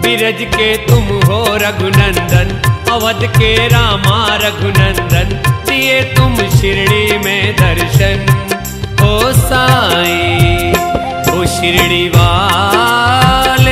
बिरज के तुम हो रघुनंदन, अवध के रामा रघुनंदन, दिए तुम शिरडी में दर्शन। ओ साईं ओ शिरडी वाले,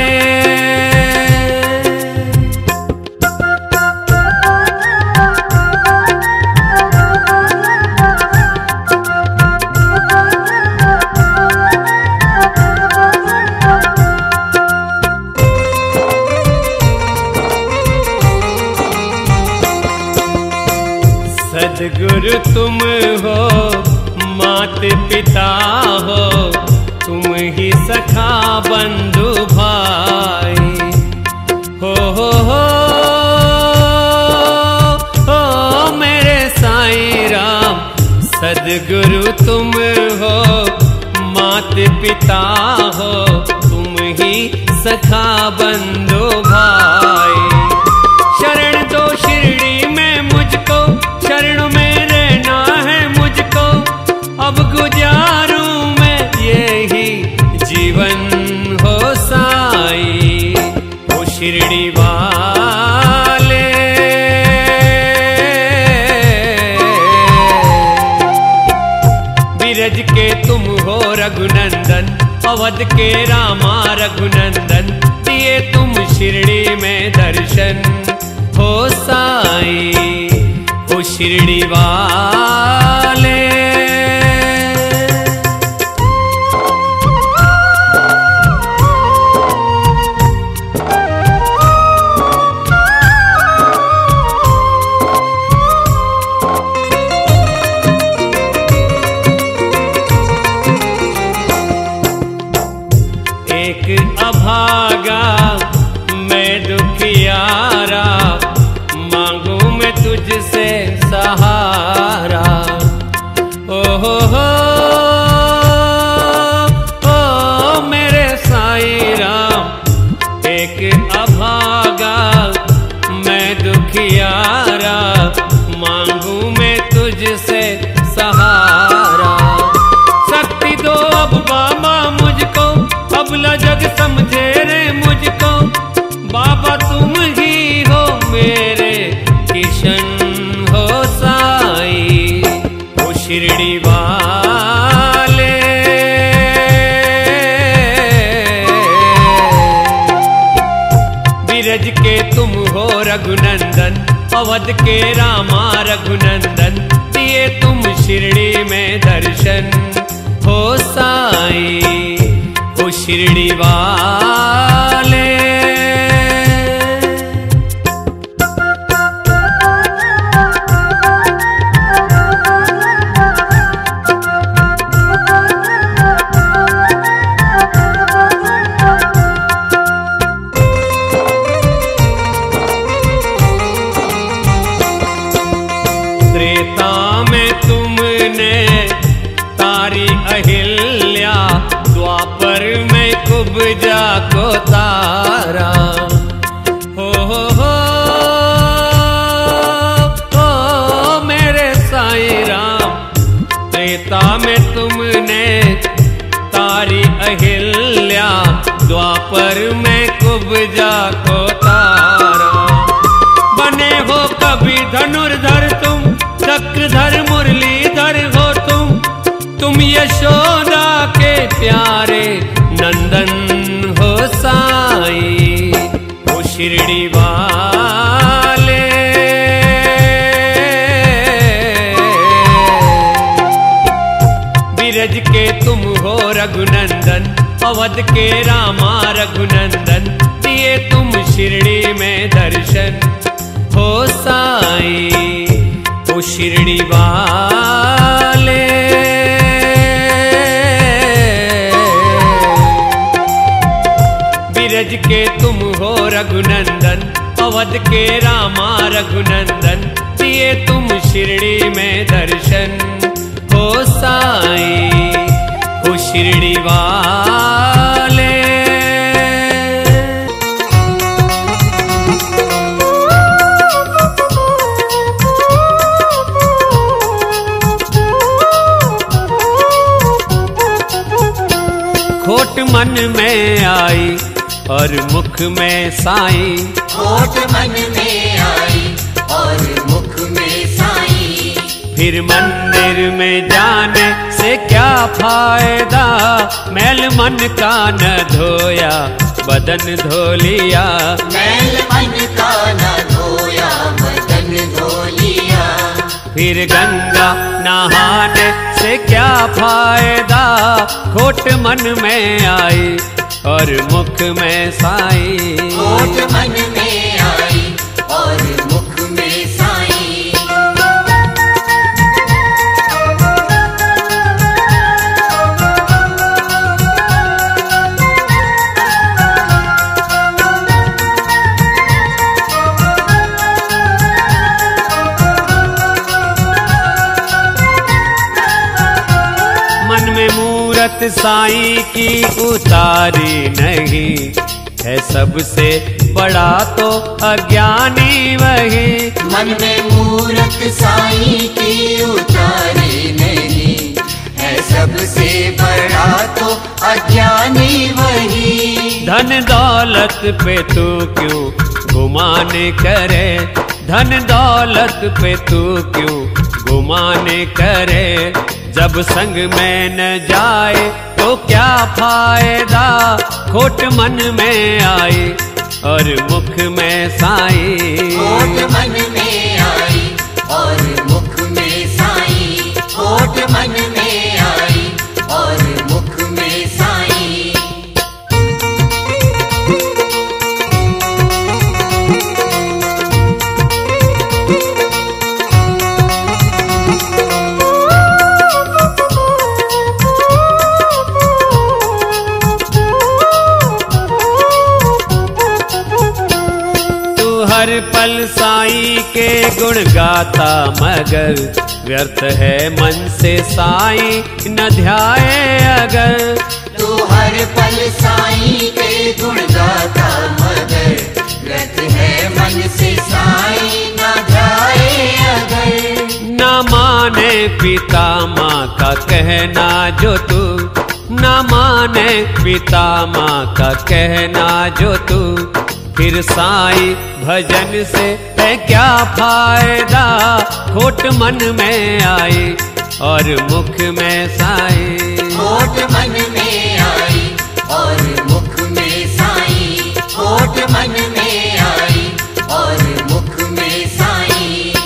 सद्गुरु तुम हो, मात पिता हो, तुम ही सखा बंधु भाई हो मेरे साईं राम। सद्गुरु तुम हो, मात पिता हो, तुम ही सखा बंधु भाई। शरण दो शिरडी में मुझको, शरण में रहना है मुझको, अब गुजारूं मैं यही जीवन हो साईं ओ शिरडी वाले। बिरज के तुम हो रघुनंदन, अवध के रामा रघुनंदन, दिए तुम शिरडी में दर्शन। हो साईं ओ शिरडी वाले, एक अभागा मैं दुखियारा, मांगू मैं तुझसे सहारा। ओ मेरे साईं राम, एक अभागा मैं दुखियारा, मांगू मैं तुझसे सहारा। शक्ति दो अब बाबा मुझको, अब लजग समझे रे मुझको, बाबा तुम ही हो मेरे किशन हो साईं ओ शिरडी वाले। बिरज के तुम हो रघुनंदन, अवध के रामा रघुनंदन, दिए तुम शिरडी में दर्शन। हो साईं ओ शिरडी वाले। त्रेता में तुमने तारी अहिल्या, द्वापर में कुब्जा को तारा। हो मेरे साईं राम, त्रेता में तुमने तारी अहिल्या, द्वापर में कुब्जा को तारा। बने हो कभी धनुर्धर तुम, चक्रधर मुरलीधर हो तुम यशोदा के प्यारे नंदन हो साईं ओ शिरडी वाले। बिरज के तुम हो रघुनंदन, अवध के रामा रघुनंदन, दिए तुम शिरडी में दर्शन। हो साईं ओ शिरडी वाले। बिरज के तुम हो रघुनंदन, अवध के रामा रघुनंदन, दिए तुम शिरडी में दर्शन। हो साईं ओ शिरडी वाले। खोट मन में आई और मुख में साईं। खोट मन में आई और मुख में साईं। फिर मंदिर में जाने से क्या फायदा, मैल मन का न धोया बदन धो लिया। मैल मन का न धोया बदन धो लिया। फिर गंगा नहाने से क्या फायदा, खोट मन में आई और मुख में साईं। खोट मन में आई और मुख में साईं। मन में मूरत साईं की उतारी नहीं है, सबसे बड़ा तो अज्ञानी वही। मन में मूरत साईं की उतारी नहीं है, सबसे बड़ा तो अज्ञानी वही। धन दौलत पे तू क्यों गुमान करे, धन दौलत पे तू क्यों गुमान करे। जब संग में न जाए तो क्या फायदा, खोट मन में आई और मुख में साईं। खोट मन में आई और मुख में साईं। खोट मन में आई और मुख में साईं। हर पल साईं के गुण गाता, मगर व्यर्थ है मन से साईं न ध्याए अगर। तू हर पल साईं के गुण गाता, मगर व्यर्थ है मन से साईं न ध्याए अगर। न माने पिता माँ का कहना जो तू, न माने पिता माँ का कहना जो तू। फिर साईं भजन से है क्या फायदा, खोट मन में आई और मुख में साईं। खोट मन में आई और मुख में साईं। खोट मन में आई और मुख में साईं।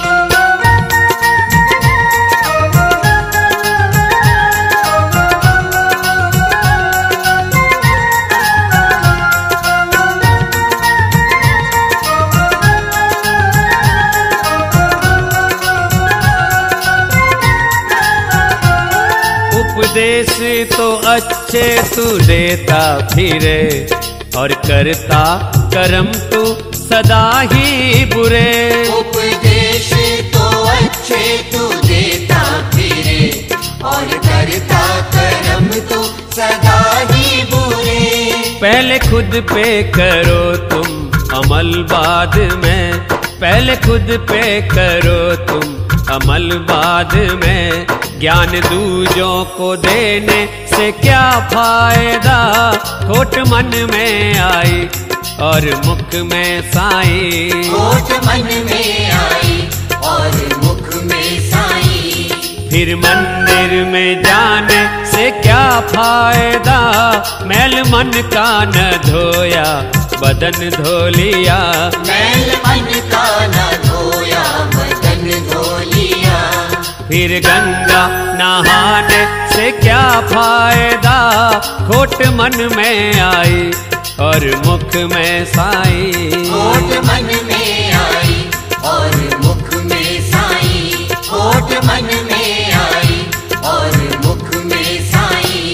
उपदेश तो अच्छे तू देता फिरे, और करता कर्म तू सदा ही बुरे। उपदेश तो अच्छे तू देता फिरे, और करता कर्म तू सदा ही बुरे। पहले खुद पे करो तुम अमल बाद में, पहले खुद पे करो तुम अमल बाद में। ज्ञान दूजों को देने से क्या फायदा, खोट मन में आई और मुख में साईं। खोट मन में आई और मुख में साईं। फिर मंदिर में जाने से क्या फायदा, मैल मन का न धोया बदन धो लिया। मैल मन का न धोया बदन धो लिया। फिर गंगा नहाने से क्या फायदा, खोट मन में आई और मुख में साईं। खोट मन में आई और मुख में साईं। खोट मन में आई और मुख में साईं।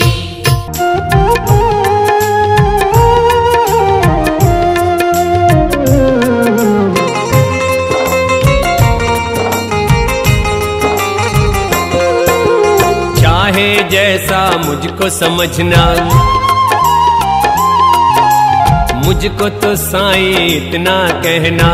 चाहे जैसा मुझको समझना, मुझको तो साईं इतना कहना।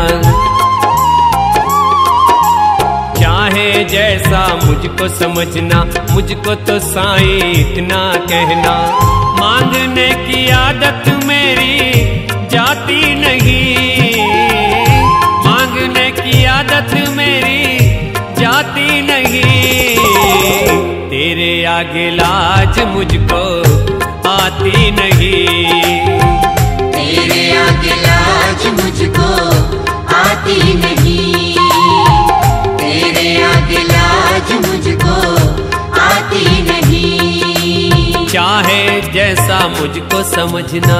चाहे जैसा मुझको समझना, मुझको तो साईं इतना कहना। मांगने की आदत मेरी जाती नहीं, मांगने की आदत मेरी जाती नहीं, तेरे आगे लाज मुझको आती नहीं, तेरे आगे लाज मुझको आती नहीं, तेरे आगे लाज मुझको आती नहीं। चाहे जैसा मुझको समझना,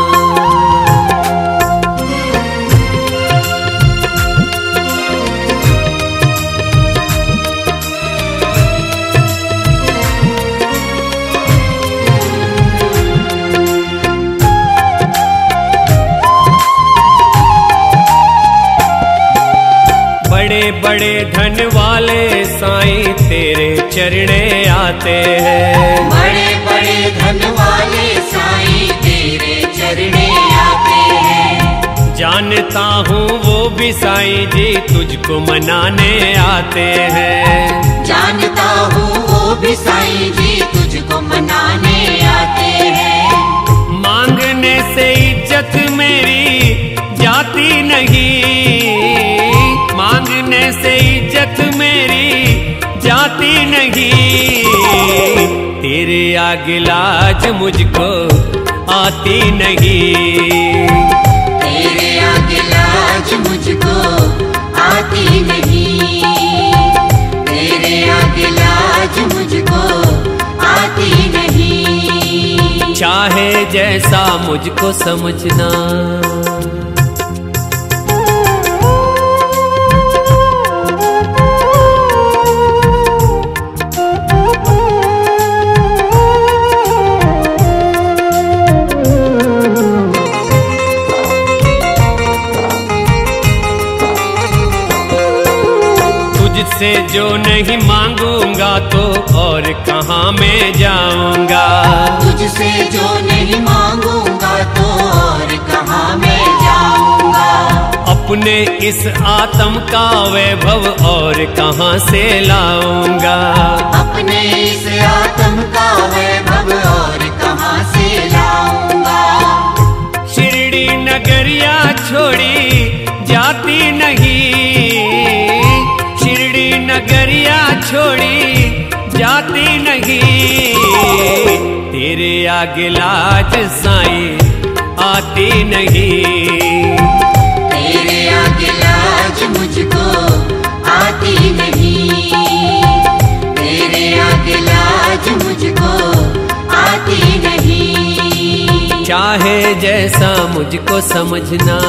बड़े बड़े धन वाले साईं तेरे चरणे आते हैं, बड़े बड़े धन वाले साईं तेरे चरणे आते हैं, जानता हूँ वो भी साईं जी तुझको मनाने आते हैं, जानता हूँ वो भी साईं जी तुझको मनाने आते हैं, मांगने से इज्जत मेरी जाती नहीं, मांगने से इज्जत मेरी जाती नहीं, तेरे आगे लाज मुझको आती नहीं, तेरे आगे लाज मुझको आती नहीं, तेरे आगे लाज मुझको आती नहीं। चाहे जैसा मुझको समझना, तुझसे जो नहीं मांगूंगा तो और कहाँ मैं जाऊंगा, तुझसे जो नहीं मांगूंगा तो और कहाँ मैं जाऊंगा, अपने इस आत्म का वैभव और कहाँ से लाऊंगा, अपने इस आत्म का वैभव और कहाँ से लाऊंगा, शिरडी नगरिया छोड़ी जाती नहीं, शिरडी नगरिया छोड़ी जाती नहीं, तेरे आगे लाज साईं आती नहीं, तेरे आगे लाज मुझको आती नहीं, तेरे आगे लाज मुझको आती नहीं। चाहे जैसा मुझको समझना,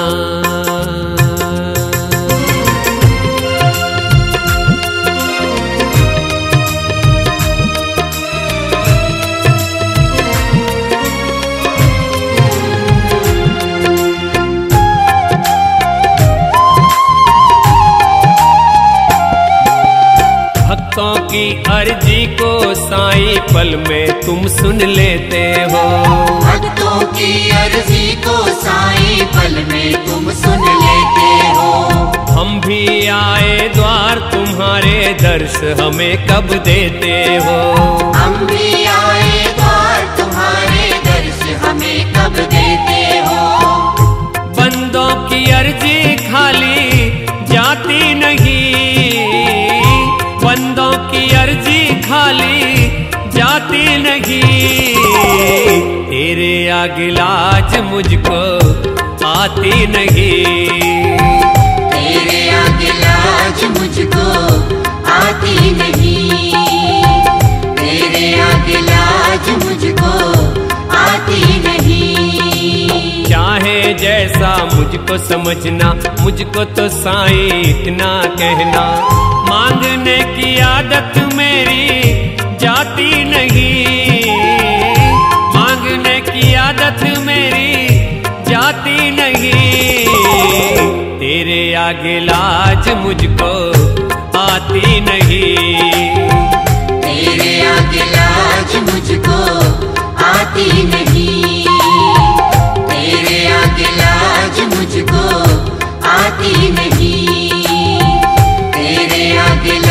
भक्तों की अर्जी को साईं पल में तुम सुन लेते हो, भक्तों की अर्जी को साईं पल में तुम सुन लेते हो, हम भी आए द्वार तुम्हारे दर्श हमें कब देते हो, हम भी आए द्वार तुम्हारे दर्श हमें कब देते हो, बंदों की अर्जी खाली जाती नहीं, बंदों की अर्जी खाली जाती नहीं, तेरे आगे लाज मुझको आती नहीं, तेरे आगे लाज मुझको आती नहीं, तेरे आगे लाज मुझको आती नहीं। चाहे जैसा मुझको समझना, मुझको तो साईं इतना कहना, मांगने की आदत मेरी जाती नहीं, मांगने की आदत मेरी जाती नहीं, तेरे आगे लाज मुझको आती नहीं, तेरे आगे लाज मुझको आती नहीं, तेरे आगे लाज मुझको आती नहीं, तेरे आगे